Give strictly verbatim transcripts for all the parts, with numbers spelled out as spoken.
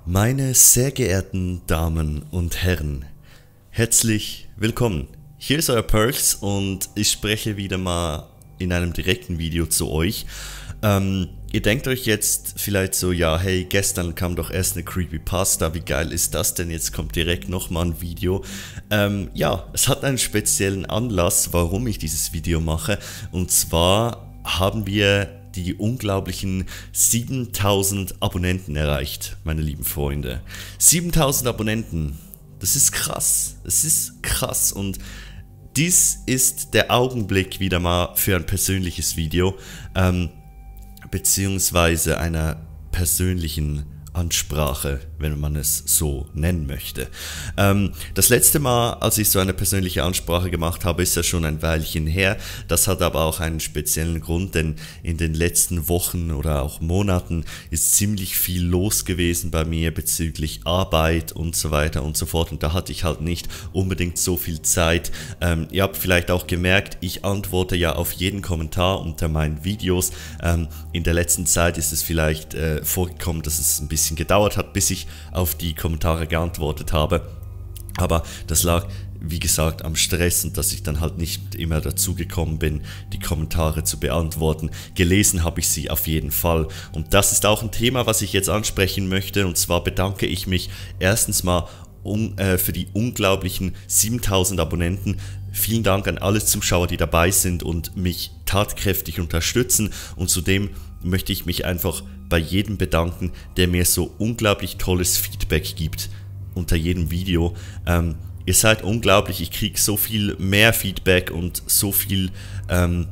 Meine sehr geehrten Damen und Herren, herzlich willkommen. Hier ist euer Perks und ich spreche wieder mal in einem direkten Video zu euch. Ähm, ihr denkt euch jetzt vielleicht so, ja hey, gestern kam doch erst eine Creepypasta, wie geil ist das denn, jetzt kommt direkt nochmal ein Video. Ähm, ja, es hat einen speziellen Anlass, warum ich dieses Video mache, und zwar haben wir die unglaublichen siebentausend Abonnenten erreicht, meine lieben Freunde. siebentausend Abonnenten, das ist krass, das ist krass und dies ist der Augenblick wieder mal für ein persönliches Video, ähm, beziehungsweise einer persönlichen Ansprache, wenn man es so nennen möchte. Ähm, das letzte Mal, als ich so eine persönliche Ansprache gemacht habe, ist ja schon ein Weilchen her. Das hat aber auch einen speziellen Grund, denn in den letzten Wochen oder auch Monaten ist ziemlich viel los gewesen bei mir bezüglich Arbeit und so weiter und so fort. Und da hatte ich halt nicht unbedingt so viel Zeit. Ähm, ihr habt vielleicht auch gemerkt, ich antworte ja auf jeden Kommentar unter meinen Videos. Ähm, in der letzten Zeit ist es vielleicht äh, vorgekommen, dass es ein bisschen gedauert hat, bis ich auf die Kommentare geantwortet habe, aber das lag wie gesagt am Stress und dass ich dann halt nicht immer dazu gekommen bin, die Kommentare zu beantworten. Gelesen habe ich sie auf jeden Fall und das ist auch ein Thema, was ich jetzt ansprechen möchte, und zwar bedanke ich mich erstens mal um, äh, für die unglaublichen siebentausend Abonnenten. Vielen Dank an alle Zuschauer, die dabei sind und mich tatkräftig unterstützen, und zudem möchte ich mich einfach bei jedem bedanken, der mir so unglaublich tolles Feedback gibt unter jedem Video. Ähm, ihr seid unglaublich, ich kriege so viel mehr Feedback und so viel ähm,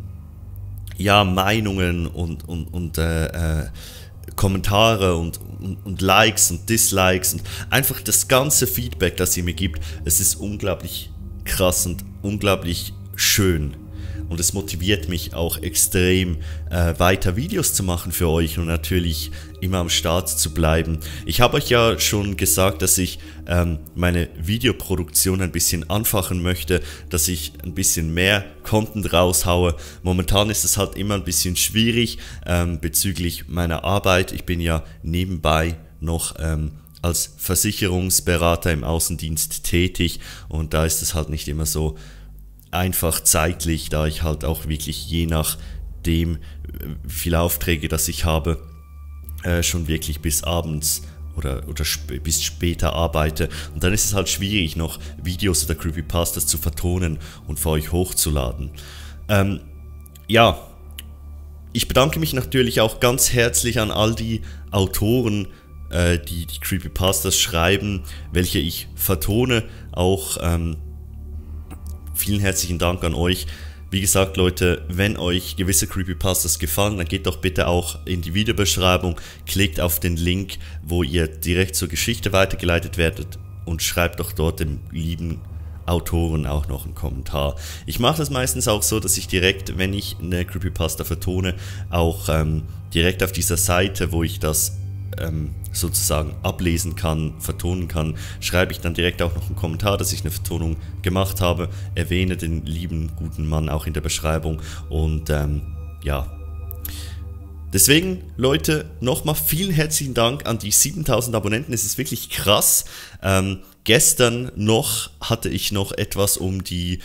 ja, Meinungen und, und, und äh, äh, Kommentare und, und, und Likes und Dislikes und einfach das ganze Feedback, das ihr mir gibt. Es ist unglaublich krass und unglaublich schön. Und es motiviert mich auch extrem, äh, weiter Videos zu machen für euch und natürlich immer am Start zu bleiben. Ich habe euch ja schon gesagt, dass ich ähm, meine Videoproduktion ein bisschen anfachen möchte, dass ich ein bisschen mehr Content raushaue. Momentan ist es halt immer ein bisschen schwierig ähm, bezüglich meiner Arbeit. Ich bin ja nebenbei noch ähm, als Versicherungsberater im Außendienst tätig und da ist es halt nicht immer so einfach zeitlich, da ich halt auch wirklich je nachdem, wie viele Aufträge das ich habe, äh, schon wirklich bis abends oder, oder sp bis später arbeite. Und dann ist es halt schwierig, noch Videos oder Creepypastas zu vertonen und für euch hochzuladen. Ähm, ja, ich bedanke mich natürlich auch ganz herzlich an all die Autoren, äh, die die Creepypastas schreiben, welche ich vertone, auch ähm, vielen herzlichen Dank an euch. Wie gesagt, Leute, wenn euch gewisse Creepypastas gefallen, dann geht doch bitte auch in die Videobeschreibung, klickt auf den Link, wo ihr direkt zur Geschichte weitergeleitet werdet und schreibt doch dort dem lieben Autoren auch noch einen Kommentar. Ich mache das meistens auch so, dass ich direkt, wenn ich eine Creepypasta vertone, auch ähm, direkt auf dieser Seite, wo ich das ähm, sozusagen ablesen kann, vertonen kann, schreibe ich dann direkt auch noch einen Kommentar, dass ich eine Vertonung gemacht habe, erwähne den lieben, guten Mann auch in der Beschreibung und ähm, ja. Deswegen, Leute, nochmal vielen herzlichen Dank an die siebentausend Abonnenten, es ist wirklich krass. Ähm, gestern noch hatte ich noch etwas um die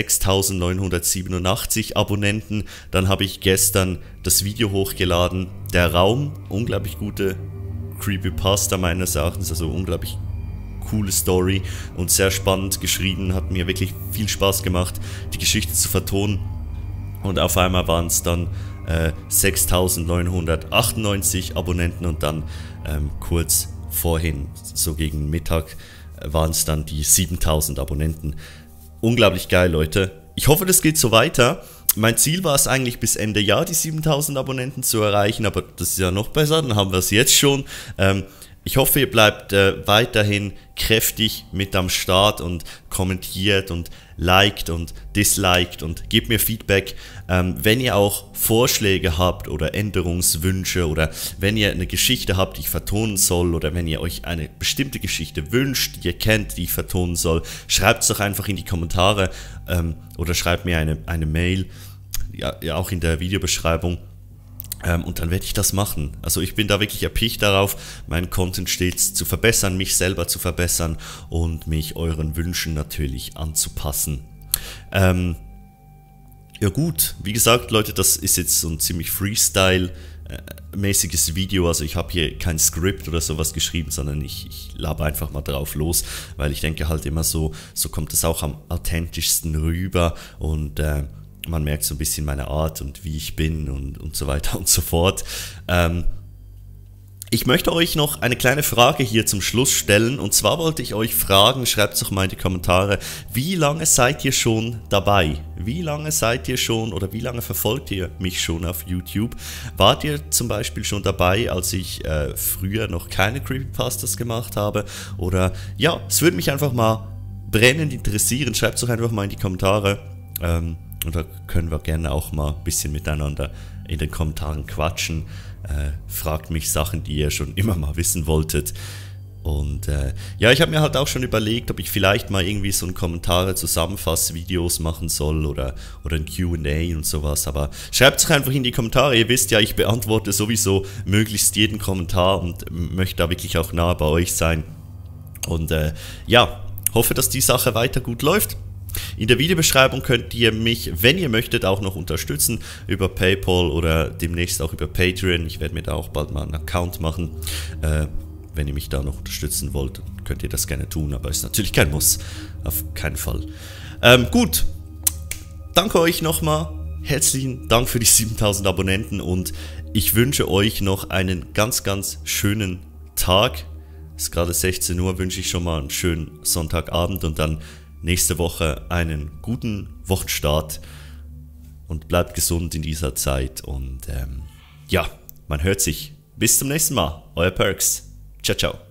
sechstausendneunhundertsiebenundachtzig Abonnenten, dann habe ich gestern das Video hochgeladen, Der Raum, unglaublich gute Creepypasta meines Erachtens, also unglaublich coole Story und sehr spannend geschrieben, hat mir wirklich viel Spaß gemacht, die Geschichte zu vertonen, und auf einmal waren es dann äh, sechstausendneunhundertachtundneunzig Abonnenten und dann ähm, kurz vorhin, so gegen Mittag, äh, waren es dann die siebentausend Abonnenten. Unglaublich geil, Leute. Ich hoffe, das geht so weiter. Mein Ziel war es eigentlich bis Ende Jahr die siebentausend Abonnenten zu erreichen, aber das ist ja noch besser, dann haben wir es jetzt schon. Ähm, ich hoffe, ihr bleibt äh, weiterhin kräftig mit am Start und kommentiert und liked und disliked und gebt mir Feedback. Ähm, wenn ihr auch Vorschläge habt oder Änderungswünsche oder wenn ihr eine Geschichte habt, die ich vertonen soll, oder wenn ihr euch eine bestimmte Geschichte wünscht, die ihr kennt, die ich vertonen soll, schreibt es doch einfach in die Kommentare ähm, oder schreibt mir eine, eine Mail, ja, ja auch in der Videobeschreibung. Ähm, und dann werde ich das machen. Also ich bin da wirklich erpicht darauf, meinen Content stets zu verbessern, mich selber zu verbessern und mich euren Wünschen natürlich anzupassen. Ähm, ja gut, wie gesagt, Leute, das ist jetzt so ein ziemlich Freestyle-mäßiges Video. Also ich habe hier kein Skript oder sowas geschrieben, sondern ich, ich laber einfach mal drauf los, weil ich denke halt immer so, so kommt es auch am authentischsten rüber und äh, man merkt so ein bisschen meine Art und wie ich bin und, und so weiter und so fort. Ähm, ich möchte euch noch eine kleine Frage hier zum Schluss stellen. Und zwar wollte ich euch fragen, schreibt es doch mal in die Kommentare, wie lange seid ihr schon dabei? Wie lange seid ihr schon oder wie lange verfolgt ihr mich schon auf YouTube? Wart ihr zum Beispiel schon dabei, als ich äh, früher noch keine Creepypastas gemacht habe? Oder ja, es würde mich einfach mal brennend interessieren. Schreibt es doch einfach mal in die Kommentare. Ähm, Und da können wir gerne auch mal ein bisschen miteinander in den Kommentaren quatschen. Äh, fragt mich Sachen, die ihr schon immer mal wissen wolltet. Und äh, ja, ich habe mir halt auch schon überlegt, ob ich vielleicht mal irgendwie so ein Kommentare-Zusammenfass-Videos machen soll oder, oder ein Q und A und sowas. Aber schreibt es einfach in die Kommentare. Ihr wisst ja, ich beantworte sowieso möglichst jeden Kommentar und möchte da wirklich auch nah bei euch sein. Und äh, ja, hoffe, dass die Sache weiter gut läuft. In der Videobeschreibung könnt ihr mich, wenn ihr möchtet, auch noch unterstützen über PayPal oder demnächst auch über Patreon. Ich werde mir da auch bald mal einen Account machen. Äh, wenn ihr mich da noch unterstützen wollt, könnt ihr das gerne tun, aber ist natürlich kein Muss. Auf keinen Fall. Ähm, gut, danke euch nochmal. Herzlichen Dank für die siebentausend Abonnenten und ich wünsche euch noch einen ganz, ganz schönen Tag. Es ist gerade sechzehn Uhr, wünsche ich schon mal einen schönen Sonntagabend und dann nächste Woche einen guten Wochenstart und bleibt gesund in dieser Zeit und ähm, ja, man hört sich. Bis zum nächsten Mal. Euer Perks. Ciao, ciao.